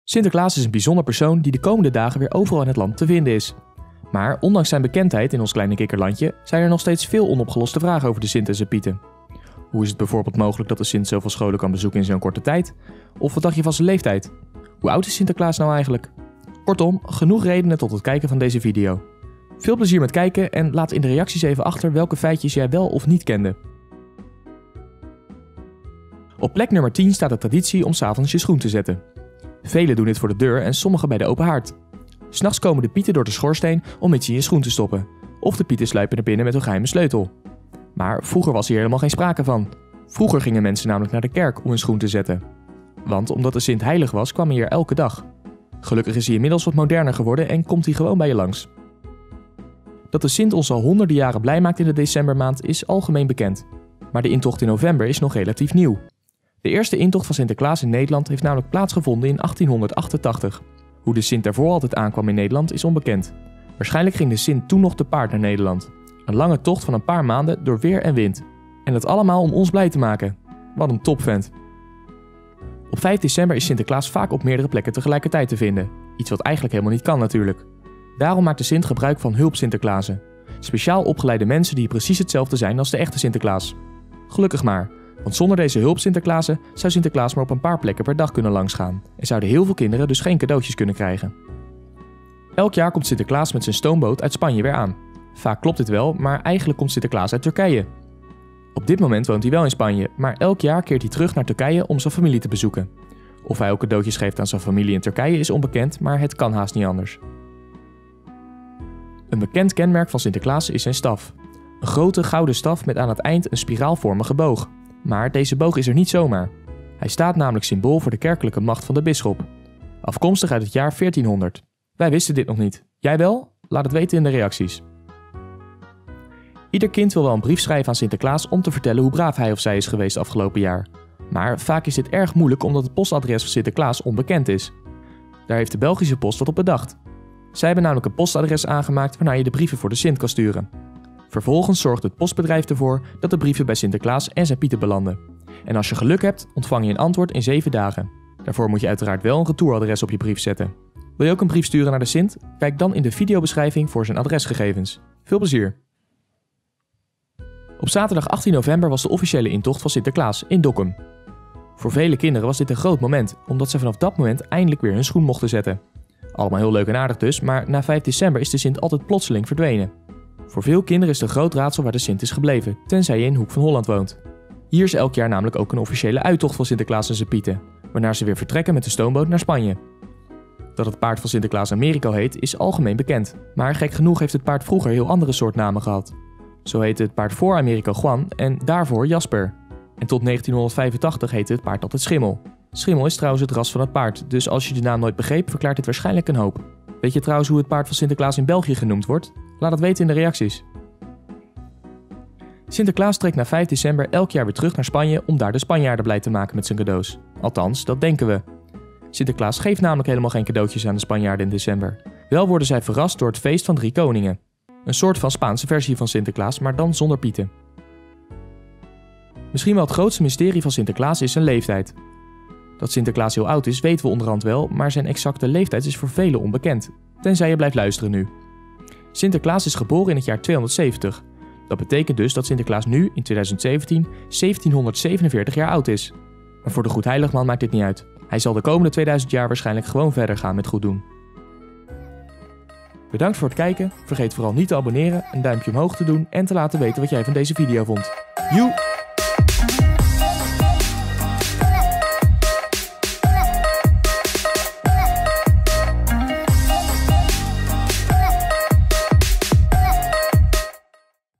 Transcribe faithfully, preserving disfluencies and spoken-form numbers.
Sinterklaas is een bijzonder persoon die de komende dagen weer overal in het land te vinden is. Maar ondanks zijn bekendheid in ons kleine kikkerlandje zijn er nog steeds veel onopgeloste vragen over de Sint en zijn Pieten. Hoe is het bijvoorbeeld mogelijk dat de Sint zoveel scholen kan bezoeken in zo'n korte tijd? Of wat dacht je van zijn leeftijd? Hoe oud is Sinterklaas nou eigenlijk? Kortom, genoeg redenen tot het kijken van deze video. Veel plezier met kijken en laat in de reacties even achter welke feitjes jij wel of niet kende. Op plek nummer tien staat de traditie om 's avonds je schoen te zetten. Velen doen dit voor de deur en sommigen bij de open haard. 'S Nachts komen de pieten door de schoorsteen om iets in je schoen te stoppen. Of de pieten sluipen naar binnen met hun geheime sleutel. Maar vroeger was hier helemaal geen sprake van. Vroeger gingen mensen namelijk naar de kerk om hun schoen te zetten. Want omdat de Sint heilig was, kwam hij hier elke dag. Gelukkig is hij inmiddels wat moderner geworden en komt hij gewoon bij je langs. Dat de Sint ons al honderden jaren blij maakt in de decembermaand is algemeen bekend. Maar de intocht in november is nog relatief nieuw. De eerste intocht van Sinterklaas in Nederland heeft namelijk plaatsgevonden in achttienhonderdachtentachtig. Hoe de Sint daarvoor altijd aankwam in Nederland is onbekend. Waarschijnlijk ging de Sint toen nog te paard naar Nederland. Een lange tocht van een paar maanden door weer en wind. En dat allemaal om ons blij te maken. Wat een topvent. Op vijf december is Sinterklaas vaak op meerdere plekken tegelijkertijd te vinden. Iets wat eigenlijk helemaal niet kan natuurlijk. Daarom maakt de Sint gebruik van hulp-Sinterklaasen. Speciaal opgeleide mensen die precies hetzelfde zijn als de echte Sinterklaas. Gelukkig maar, want zonder deze hulp-Sinterklaasen zou Sinterklaas maar op een paar plekken per dag kunnen langsgaan. En zouden heel veel kinderen dus geen cadeautjes kunnen krijgen. Elk jaar komt Sinterklaas met zijn stoomboot uit Spanje weer aan. Vaak klopt dit wel, maar eigenlijk komt Sinterklaas uit Turkije. Op dit moment woont hij wel in Spanje, maar elk jaar keert hij terug naar Turkije om zijn familie te bezoeken. Of hij ook cadeautjes geeft aan zijn familie in Turkije is onbekend, maar het kan haast niet anders. Een bekend kenmerk van Sinterklaas is zijn staf. Een grote gouden staf met aan het eind een spiraalvormige boog. Maar deze boog is er niet zomaar. Hij staat namelijk symbool voor de kerkelijke macht van de bisschop. Afkomstig uit het jaar veertienhonderd. Wij wisten dit nog niet. Jij wel? Laat het weten in de reacties. Ieder kind wil wel een brief schrijven aan Sinterklaas om te vertellen hoe braaf hij of zij is geweest afgelopen jaar. Maar vaak is dit erg moeilijk omdat het postadres van Sinterklaas onbekend is. Daar heeft de Belgische post wat op bedacht. Zij hebben namelijk een postadres aangemaakt waarnaar je de brieven voor de Sint kan sturen. Vervolgens zorgt het postbedrijf ervoor dat de brieven bij Sinterklaas en zijn Pieten belanden. En als je geluk hebt, ontvang je een antwoord in zeven dagen. Daarvoor moet je uiteraard wel een retouradres op je brief zetten. Wil je ook een brief sturen naar de Sint? Kijk dan in de videobeschrijving voor zijn adresgegevens. Veel plezier! Op zaterdag achttien november was de officiële intocht van Sinterklaas in Dokkum. Voor vele kinderen was dit een groot moment, omdat ze vanaf dat moment eindelijk weer hun schoen mochten zetten. Allemaal heel leuk en aardig dus, maar na vijf december is de Sint altijd plotseling verdwenen. Voor veel kinderen is het een groot raadsel waar de Sint is gebleven, tenzij je in Hoek van Holland woont. Hier is elk jaar namelijk ook een officiële uittocht van Sinterklaas en zijn Pieten, waarna ze weer vertrekken met de stoomboot naar Spanje. Dat het paard van Sinterklaas Americo heet is algemeen bekend, maar gek genoeg heeft het paard vroeger heel andere soort namen gehad. Zo heette het paard voor Americo Juan en daarvoor Jasper. En tot negentienhonderdvijfentachtig heette het paard altijd Schimmel. Schimmel is trouwens het ras van het paard, dus als je de naam nooit begreep, verklaart dit waarschijnlijk een hoop. Weet je trouwens hoe het paard van Sinterklaas in België genoemd wordt? Laat het weten in de reacties. Sinterklaas trekt na vijf december elk jaar weer terug naar Spanje om daar de Spanjaarden blij te maken met zijn cadeaus. Althans, dat denken we. Sinterklaas geeft namelijk helemaal geen cadeautjes aan de Spanjaarden in december. Wel worden zij verrast door het feest van Drie Koningen. Een soort van Spaanse versie van Sinterklaas, maar dan zonder Pieten. Misschien wel het grootste mysterie van Sinterklaas is zijn leeftijd. Dat Sinterklaas heel oud is, weten we onderhand wel, maar zijn exacte leeftijd is voor velen onbekend. Tenzij je blijft luisteren nu. Sinterklaas is geboren in het jaar tweehonderdzeventig. Dat betekent dus dat Sinterklaas nu, in tweeduizend zeventien, zeventienhonderdzevenenveertig jaar oud is. Maar voor de Goedheiligman maakt dit niet uit. Hij zal de komende tweeduizend jaar waarschijnlijk gewoon verder gaan met goed doen. Bedankt voor het kijken. Vergeet vooral niet te abonneren, een duimpje omhoog te doen en te laten weten wat jij van deze video vond. Joe!